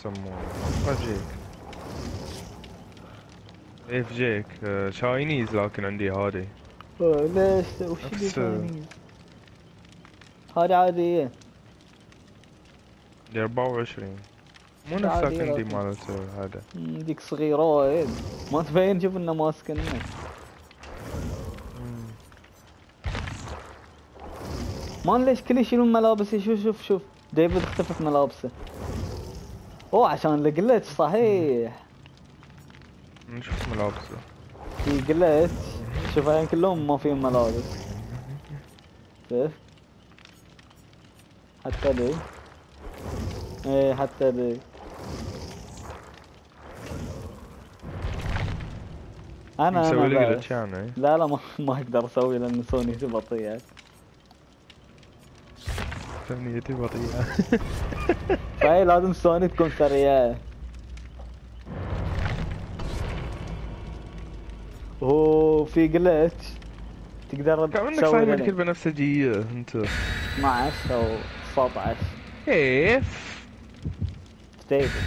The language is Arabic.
يسمونه؟ اف جيك. اف جيك شاينيز، لكن عندي هذه ليش وش اللي نفس شاينيز؟ هذه عادية. دي 24. مو هذه نفسك عادية عندي لكن مالت هذا. ديك صغيرة وايد. ما تبين، شوف انه ماسك انه. ما ليش كل يشيلون ملابسي. شوف شوف شوف، ديفيد اختفت ملابسه. اوه عشان الجلتش صحيح. نشوف ملابسه. في جلتش. شوف هين كلهم ما فيهم ملابس. شوف. حتى دي. ايه حتى دي. انا مسوي لي بس. جلتش يعني. لا لا، ما اقدر اسوي لان سونيتي بطيئة. ثنيتي بطيئة. فهي لازم سوني تكون سريعة. اوه في جلتش تقدر كأنك تسوي صايم هيلينج. الكل بنفسجية انت. 12 او 19. كيف؟ ستيبل.